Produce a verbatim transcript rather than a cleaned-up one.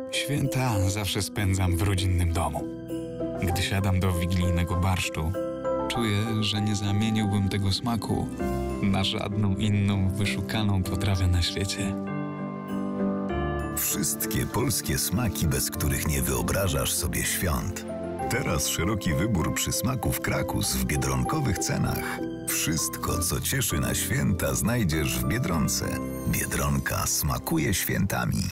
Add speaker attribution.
Speaker 1: Święta zawsze spędzam w rodzinnym domu. Gdy siadam do wigilijnego barszczu, czuję, że nie zamieniłbym tego smaku na żadną inną wyszukaną potrawę na świecie.
Speaker 2: Wszystkie polskie smaki, bez których nie wyobrażasz sobie świąt. Teraz szeroki wybór przysmaków Krakus w biedronkowych cenach. Wszystko, co cieszy na święta, znajdziesz w Biedronce. Biedronka smakuje świętami.